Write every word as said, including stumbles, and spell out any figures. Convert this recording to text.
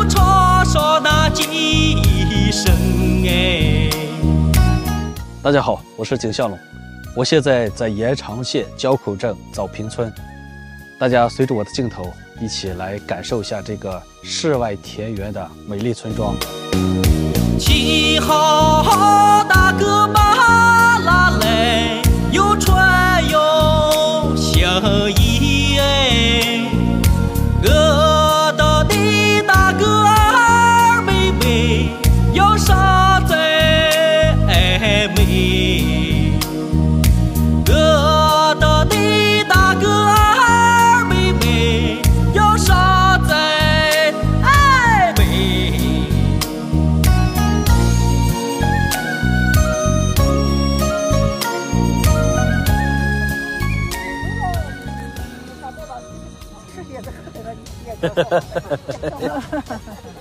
唱上那几声哎。 大家好，我是景向龙，我现在在延长县交口镇枣坪村，大家随着我的镜头一起来感受一下这个世外田园的美丽村庄。 七号大哥把拉来，又穿又相依哎，饿到的大哥儿妹妹要上在美，饿到的大哥儿妹妹要上在美。 是也是可得了，你也